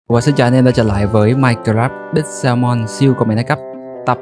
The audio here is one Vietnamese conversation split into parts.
Và xin chào anh em đã trở lại với Minecraft Big Salmon siêu comment đẳng cấp tập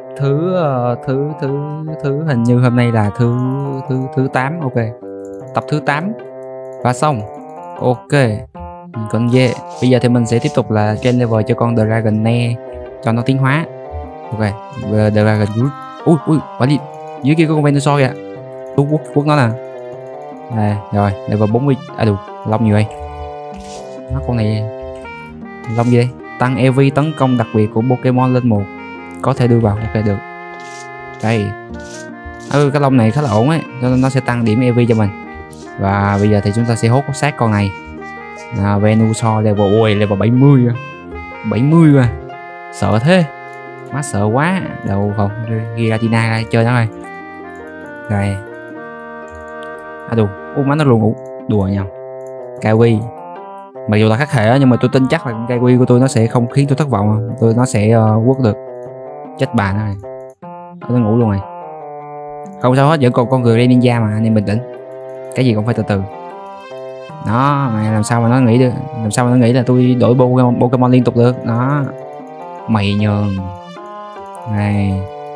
thứ hình như hôm nay là thứ 8. Ok, tập thứ 8 và xong. Ok, con dê. Bây giờ thì mình sẽ tiếp tục là trên level cho con Dragonair cho nó tiến hóa. Ok, Dragon Root. Ui quả đi dưới kia có con Venusaur kìa. Quất nó nè. À, rồi level 40. À đủ lông nhiều đây. Nó con này lông gì đây? Tăng EV tấn công đặc biệt của Pokemon lên 1. Có thể đưa vào. Ok được. Đây. Cái lông này khá là ổn ấy, cho nên nó sẽ tăng điểm EV cho mình. Và bây giờ thì chúng ta sẽ hốt xác con này. Venusaur level 70. 70 à. Sợ thế. Má sợ quá. Đầu phòng Giratina ra chơi nó rồi. Rồi. À đùa. Má nó luôn ngủ. Đùa nhau. Kawi. Mặc dù là khắc hệ nhưng mà tôi tin chắc là con Kawi của tôi nó sẽ không khiến tôi thất vọng. Nó sẽ quất được. Chết bà nó này. Nó ngủ luôn rồi. Không sao hết, vẫn còn con người ninja mà, anh em bình tĩnh. Cái gì cũng phải từ từ. Đó, mày làm sao mà nó nghĩ được, làm sao mà nó nghĩ là tôi đổi Pokemon liên tục được. Đó. Mày nhường. Này.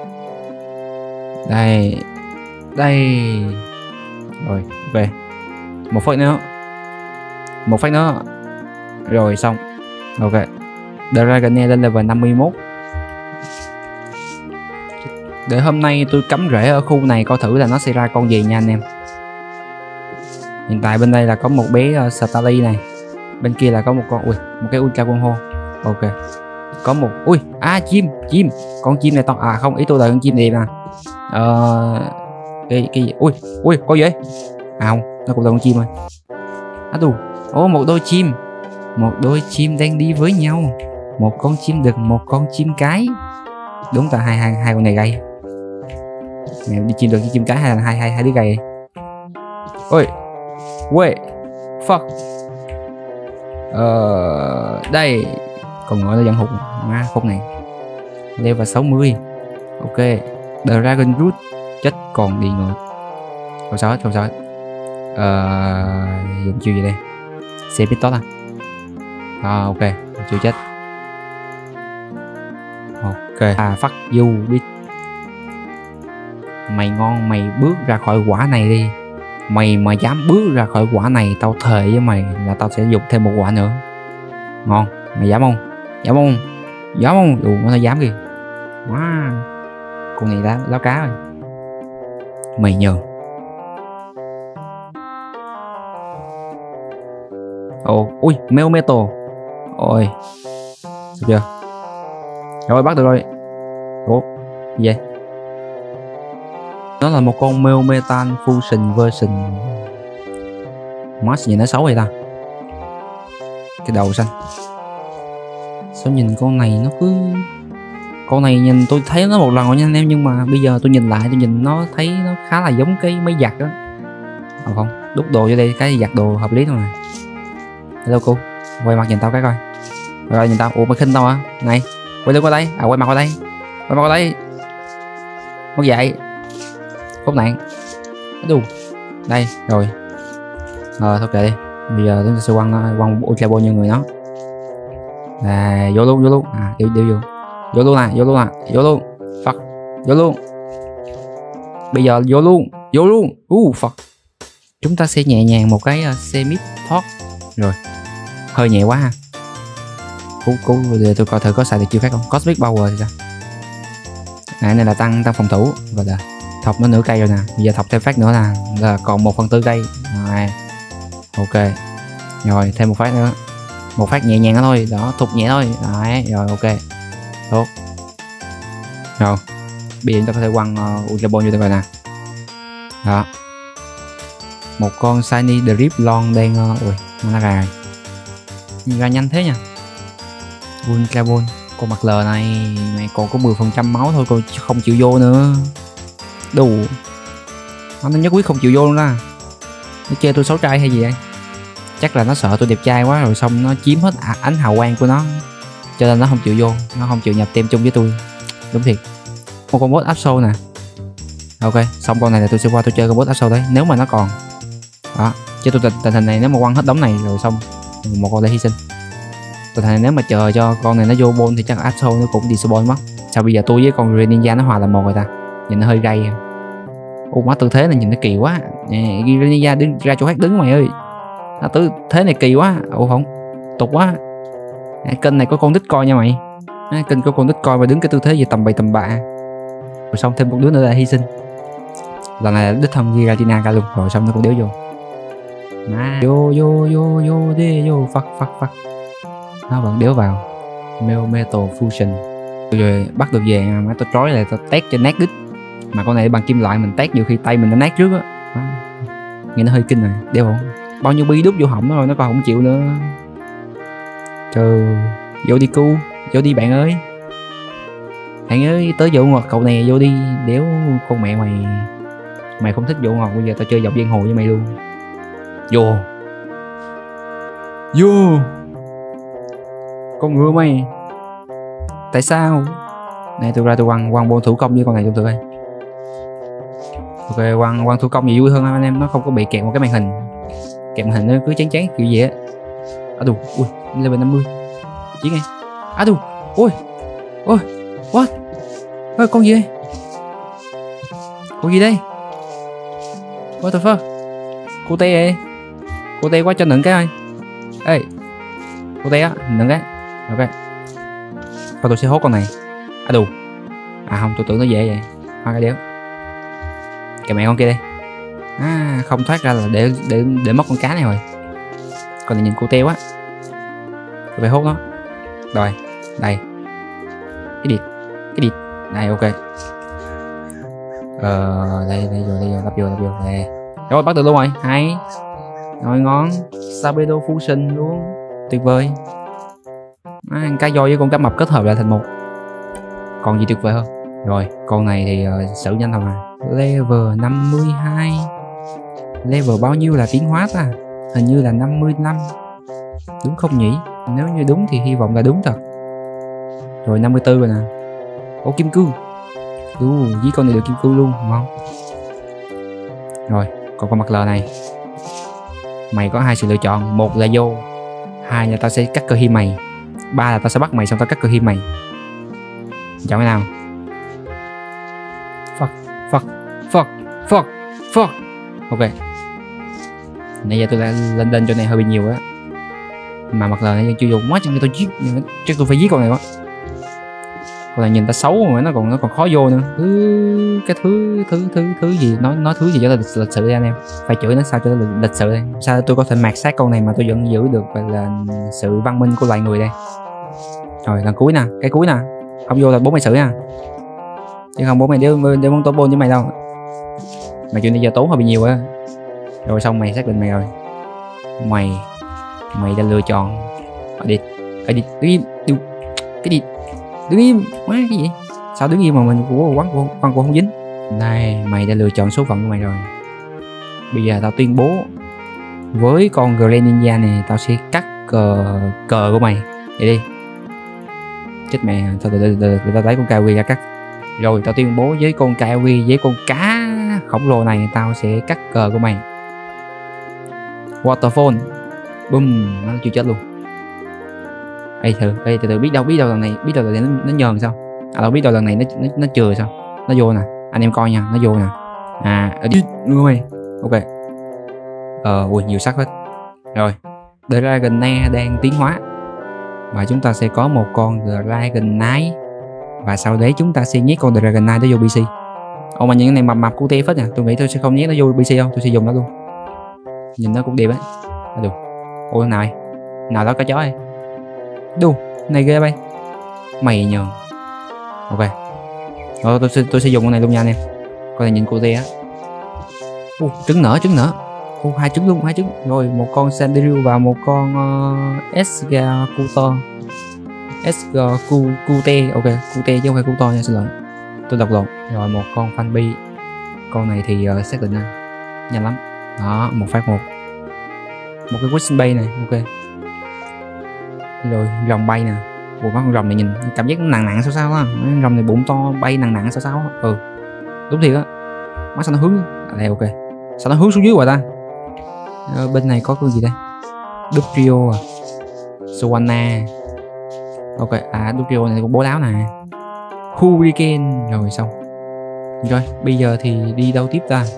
Đây. Rồi, ok. Một phát nữa. Rồi xong. Ok. Dragonair lên level 51. Để hôm nay tôi cắm rễ ở khu này coi thử là nó sẽ ra con gì nha anh em. Hiện tại bên đây là có một bé Starly này. Bên kia là có một con một cái Ultra Quân Hô. Ok. Có một chim. Con chim này to không, ý tôi là con chim đẹp nè. Cái gì? Có gì vậy? Không, nó cũng là con chim thôi. Một đôi chim đang đi với nhau. Một con chim đực, một con chim cái. Đúng là hai con này gay. Mẹ đi chim đực với chim cái hay là hai đứa gay vậy? Ôi. Wait. Fuck. Đây. Còn ngồi nó vẫn hụt. Má khúc này. Level 60. Ok. Dragon Root. Chết còn đi ngồi. Không sao hết. Dùng chiêu gì đây? Xe Pitot à? Ok, chưa chết. Ok. Fuck you bitch. Mày ngon, mày bước ra khỏi quả này đi. Mày mà dám bước ra khỏi quả này, tao thề với mày là tao sẽ dùng thêm một quả nữa. Ngon, mày dám không? Dám không? Nó dám kìa. Wow. Con này láo cá rồi. Mày nhờ. Ui, Melmetal. Ôi. Được chưa? Rồi bắt được rồi. Gì vậy? Nó là một con Melmetal Fusion version. Mask gì nó xấu vậy ta? Cái đầu xanh. Sao nhìn con này nó cứ... Con này nhìn tôi thấy nó một lần rồi nha anh em. Nhưng mà bây giờ tôi nhìn lại, tôi nhìn nó thấy nó khá là giống cái máy giặt đó. Không, đút đồ vô đây, cái giặt đồ hợp lý thôi mà. Hello cô, quay mặt nhìn tao cái coi. Rồi nhìn tao, mày khinh tao hả? Này, quay lưng qua đây, quay mặt qua đây. Mất dậy. Khốn nạn. Đây, rồi. Thôi kệ đi. Bây giờ chúng ta sẽ quăng Ultra Ball như người nó. Là vô luôn. Đi vô. Vô luôn. Fuck. Vô luôn. Bây giờ vô luôn. Fuck. Chúng ta sẽ nhẹ nhàng một cái semi thoát. Rồi. Hơi nhẹ quá ha. Tôi coi thử có xài được chiêu khác không. Cosmic Power thì sao? Này là tăng phòng thủ. Và là thọc nó nửa cây rồi nè. Bây giờ thọc thêm phát nữa là còn 1/4 cây. Rồi. Ok. Rồi thêm một phát nữa. Một phát nhẹ nhàng đó thôi. Đó, thục nhẹ thôi. Đấy, rồi ok. Tốt. Rồi. Bây giờ chúng ta có thể quăng Ultra Ball vô đây rồi nè. Đó. Một con Shiny Drifloon đang nó ra rồi. Nhìn ra nhanh thế nha. Ultra Ball. Con mặt lờ này mày còn có 10% máu thôi, còn không chịu vô nữa. Đủ. Nó nhất quyết không chịu vô luôn đó. Nó chê tôi xấu trai hay gì vậy? Chắc là nó sợ tôi đẹp trai quá rồi xong nó chiếm hết ánh hào quang của nó. Cho nên nó không chịu vô. Nó không chịu nhập team chung với tôi. Đúng thiệt. Một con boss Absol nè. Ok, xong con này là tôi sẽ qua tôi chơi con boss Absol đấy. Nếu mà nó còn. Đó. Chứ tôi tình hình này nếu mà quăng hết đống này rồi xong một con để hy sinh. Tôi thấy nếu mà chờ cho con này nó vô bôn thì chắc Astro nó cũng despawn mất. Sao bây giờ tôi với con Greninja nó hòa là một rồi ta? Nhìn nó hơi gay. Ủa má tư thế này nhìn nó kỳ quá. Nè, Greninja đứng ra chỗ khác đứng mày ơi. Nó tư thế này kỳ quá. Ủa không? Tục quá. Kênh này có con đít coi nha mày. Kênh có con đít coi và đứng cái tư thế gì tầm bậy tầm bạ. Rồi xong thêm một đứa nữa là hy sinh. Lần này là đích thân Giratina ra luôn. Rồi xong nó cũng đéo vô. Má vô đi vô fuck. Nó vẫn đéo vào. Metal Fusion. Rồi bắt được về mà tôi trói lại tôi tét cho nát đít. Mà con này bằng kim loại mình tét nhiều khi tay mình nó nát trước á. Nghe nó hơi kinh rồi, đéo không? Bao nhiêu bi đút vô họng nó rồi nó còn không chịu nữa. Trời, vô đi cu, vô đi bạn ơi. Bạn ơi, tới vô ngọt cậu này vô đi, đéo con mẹ mày. Mày không thích vô ngọt bây giờ tao chơi dọc giang hồ với mày luôn. Vô. Con ngựa mày. Tại sao? Này tôi ra tôi quăng bôn thủ công với con này thử coi. Ok, quăng thủ công gì vui hơn anh em, nó không có bị kẹt một cái màn hình. Kẹt màn hình nó cứ chán kiểu gì á. Đù, ui, level 50. Chiến nghe. Đù, ui. What? Ôi, con gì đây? Con gì đây? What the fuck? Cô tê ơi. Cô tê quá cho nựng cái ơi. Ê. Cô tê á, nựng cái. Ok. Thôi tôi sẽ hốt con này. Đù. Không, tôi tưởng nó dễ vậy. Hoa cái đéo. Kìa mẹ con kia đây. Không thoát ra là để mất con cá này rồi. Con này nhìn cô teo quá. Tôi phải hốt nó. Rồi, đây. Cái địt. Đây ok. Đây rồi, lắp vô đây. Rồi bắt được luôn rồi, hay. Rồi ngon. Sabedo Fusion luôn. Tuyệt vời. Cá voi với con cá mập kết hợp lại thành một. Còn gì tuyệt vời hơn. Rồi, con này thì xử nhanh thôi mà. Level 52. Level bao nhiêu là tiến hóa ta? Hình như là 55. Đúng không nhỉ? Nếu như đúng thì hy vọng là đúng thật. Rồi 54 rồi nè. Ô kim cương. Với con này được kim cương luôn, ngon. Rồi, còn con mặt lờ này. Mày có hai sự lựa chọn, một là vô, hai là tao sẽ cắt cơ hi mày, ba là tao sẽ bắt mày xong tao cắt cơ hi mày. Chọn cái nào? Fuck. Ok. Nãy giờ tôi đã lên chỗ này hơi bị nhiều á. Mà mặt lờ này chưa dùng quá, chẳng tôi giết, chắc tôi phải giết con này quá. Con này nhìn ta xấu mà nó còn khó vô nữa. Cái thứ gì nói thứ gì cho nó lịch sự đi anh em. Phải chửi nó sao cho nó lịch sự đây. Sao tôi có thể mạt sát con này mà tôi vẫn giữ được là sự văn minh của loài người đây. Rồi lần cuối nè, cái cuối nè. Không vô là bố mày xử nha. Chứ không bố mày đéo muốn tố bôn với mày đâu. Mà chuyện này giờ tốn hơi bị nhiều á. Rồi xong mày xác định mày rồi. Mày đã lựa chọn. Đi đứng im. Đứng im. Má cái gì? Sao đứng im mà mình của quăng không dính. Đây, mày đã lựa chọn số phận của mày rồi. Bây giờ tao tuyên bố với con Greninja này tao sẽ cắt cờ của mày. Vậy đi. Chết mẹ, thôi để tao lấy con Kawi ra cắt. Rồi tao tuyên bố với con Kawi với con cá khổng lồ này tao sẽ cắt cờ của mày. Waterfall. Boom, nó chưa chết luôn. Ê từ biết đâu lần này nó nhờn sao? Đâu biết đâu lần này nó chừa sao? Nó vô nè, anh em coi nha, nó vô nè. Đi luôn mày. Ok. Ui nhiều sắc hết. Rồi, Dragonair đang tiến hóa. Và chúng ta sẽ có một con Dragonite. Và sau đấy chúng ta sẽ nhét con Dragonite đó vô PC. Mà những cái này mập của tê phết nè. Tôi nghĩ tôi sẽ không nhét nó vô PC đâu. Tôi sẽ dùng nó luôn. Nhìn nó cũng đẹp ấy. Được. Ôi nào đó có chó ấy. Đu, này ghê bay. Mày nhờ. Ok. Rồi tôi sẽ dùng con này luôn nha anh em. Con này nhìn cô tê á. Trứng nở. Hai trứng luôn, hai trứng. Rồi một con Sandrill và một con Executor. Execute, ok, Cute chứ không phải Cutor nha, xin lỗi. Tôi đọc lộn. Rồi một con Fanby. Con này thì xác định nhanh lắm. Đó, một phát một. Một cái Wishing Bay này, ok. Rồi rồng bay nè. Con rồng này nhìn cảm giác nặng sao á. Rồng này bụng to bay nặng sao. Đúng thiệt á. Mắt sao nó hướng. Đây ok. Sao nó hướng xuống dưới rồi ta? Bên này có con gì đây? Duprio à. Swanna. Ok, Durio này cũng bố láo nè. Hurricane. Rồi xong. Rồi, bây giờ thì đi đâu tiếp ta?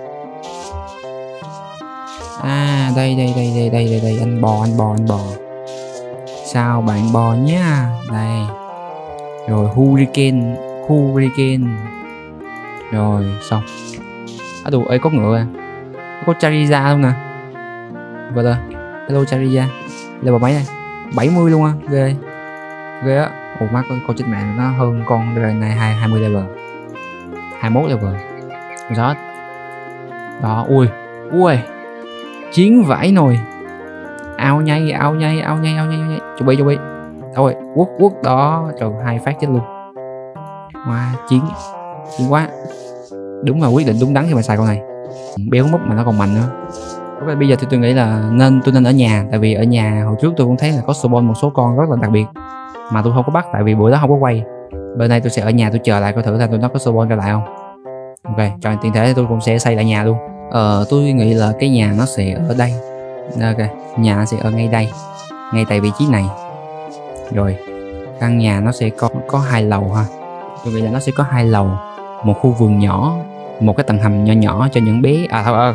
Đây, anh bò. Sao bạn bò nhá. Đây. Rồi Hurricane. Rồi xong. Đủ ấy có ngựa à. Có Charizard luôn nè. Gọi là hello Charizard. Level mấy này? 70 luôn á. Ghê á. Ồ má, con chết mạng nó hơn con này 20 level. 21 level. Đó. Đó, ui. Chiến vải nồi. Ao nhay. Chuẩn bị. Thôi, quất đó. Trời, 2 phát chết luôn. Wow, chiến quá. Đúng là quyết định đúng đắn khi mà xài con này. Béo múp mà nó còn mạnh nữa. Ok, bây giờ thì tôi nghĩ là tôi nên ở nhà. Tại vì ở nhà hồi trước tôi cũng thấy là có spawn một số con rất là đặc biệt mà tôi không có bắt, tại vì buổi đó không có quay. Bên này tôi sẽ ở nhà, tôi chờ lại coi thử tụi nó có spawn ra lại không. Ok, cho tiền thể tôi cũng sẽ xây lại nhà luôn. Tôi nghĩ là cái nhà nó sẽ ở đây. Ok, nhà nó sẽ ở ngay đây, ngay tại vị trí này. Rồi căn nhà nó sẽ có 2 lầu ha. Tôi nghĩ là nó sẽ có 2 lầu, một khu vườn nhỏ, một cái tầng hầm nhỏ cho những bé.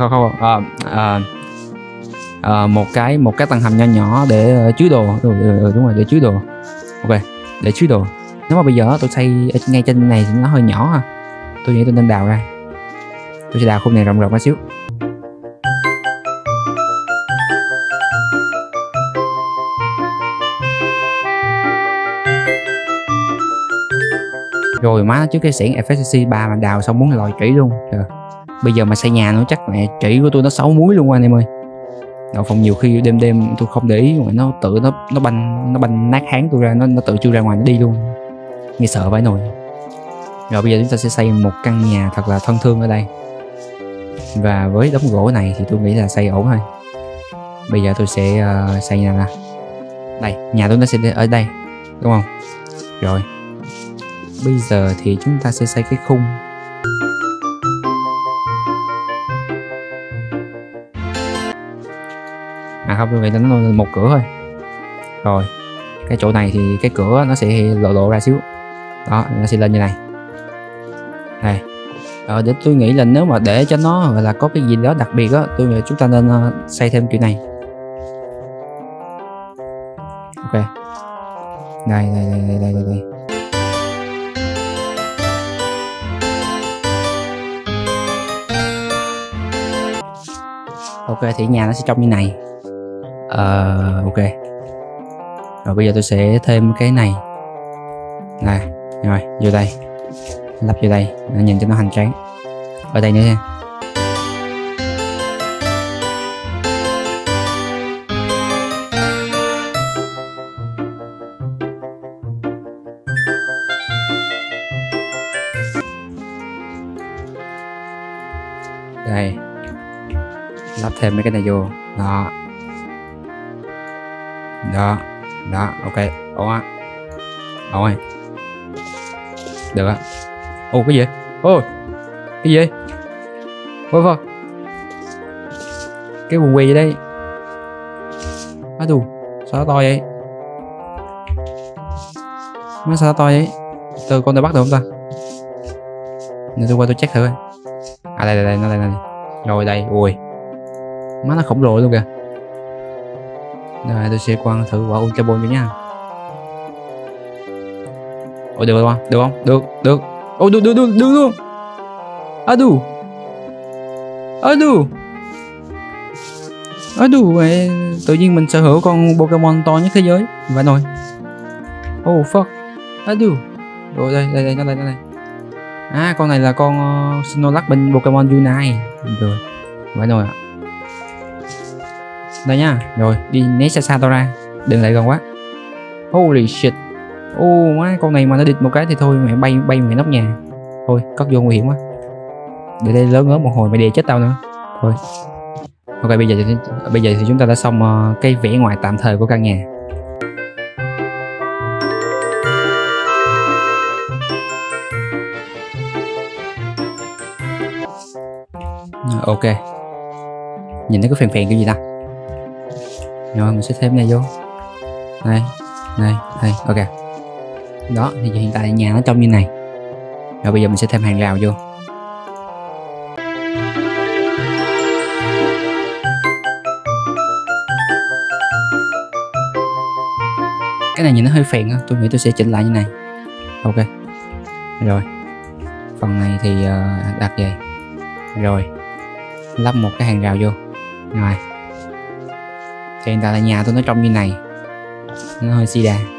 Một cái tầng hầm nhỏ để chứa đồ. Đúng rồi, để chứa đồ. Ok, để chứa đồ. Nếu mà bây giờ tôi xây ngay trên này thì nó hơi nhỏ ha. Tôi nghĩ tôi nên đào ra. Tôi sẽ đào khu này rộng một xíu. Rồi má, trước cái xẻng FSC 3 mà đào xong muốn lòi trĩ luôn. Trời. Bây giờ mà xây nhà nó chắc mẹ trĩ của tôi nó 6 múi luôn anh em ơi. Đậu phòng nhiều khi đêm tôi không để ý mà nó tự nó banh nát háng tôi ra, nó tự chui ra ngoài nó đi luôn. Nghe sợ vãi nồi. Rồi bây giờ chúng ta sẽ xây một căn nhà thật là thân thương ở đây. Và với đống gỗ này thì tôi nghĩ là xây ổn thôi. Bây giờ tôi sẽ xây nhà nè. Đây, nhà tôi nó sẽ ở đây, đúng không? Rồi. Bây giờ thì chúng ta sẽ xây cái khung. Không, tôi nghĩ là nó một cửa thôi. Rồi cái chỗ này thì cái cửa nó sẽ lộ ra xíu. Đó, nó sẽ lên như này. Đây. Để tôi nghĩ là nếu mà để cho nó gọi là có cái gì đó đặc biệt á, tôi nghĩ chúng ta nên xây thêm kiểu này. Ok. Đây. Ok, thì nhà nó sẽ trông như này. Ok. Rồi bây giờ tôi sẽ thêm cái này. Nè, rồi vô đây. Lắp vô đây, nhìn cho nó hoành tráng. Ở đây nữa nha. Đây. Lắp thêm mấy cái này vô. Đó. Ok, ổn á. Ổn rồi. Được á. Ồ, cái gì? Cái gì? Ôi, cái quần quỳ gì đây? Sao nó to vậy? Sao nó to vậy? Từ con này bắt được không ta? Nên tôi qua tôi check thử coi. Đây, nó đây. Rồi đây, ui. Má nó khổng lồ luôn kìa. Rồi tôi sẽ quăng thử quả Ultra Ball cho nha. Ôi được không? Được. Ôi được luôn. Mẹ, tự nhiên mình sở hữu con Pokemon to nhất thế giới. Vậy rồi. Oh fuck. Rồi đây nó đây. Con này là con Snorlax bên Pokemon Unite. Rồi. Vậy rồi ạ. Đây nha. Rồi đi né xa tao ra. Đừng lại gần quá. Holy shit. Má, con này mà nó địt một cái thì thôi mẹ bay mẹ nóc nhà. Thôi cất vô nguy hiểm quá. Để đây lớn một hồi mày đè chết tao nữa. Thôi. Ok, bây giờ thì chúng ta đã xong cái vẽ ngoài tạm thời của căn nhà. Ok. Nhìn thấy cái phèn cái gì ta? Rồi mình sẽ thêm này vô. Này, ok. Đó, thì hiện tại nhà nó trông như này. Rồi bây giờ mình sẽ thêm hàng rào vô. Cái này nhìn nó hơi phèn á, tôi nghĩ tôi sẽ chỉnh lại như này. Ok. Rồi. Phần này thì đặt vậy. Rồi. Lắp một cái hàng rào vô. Rồi. Thì hiện tại là nhà tôi nó trông như này. Nó hơi xì đà.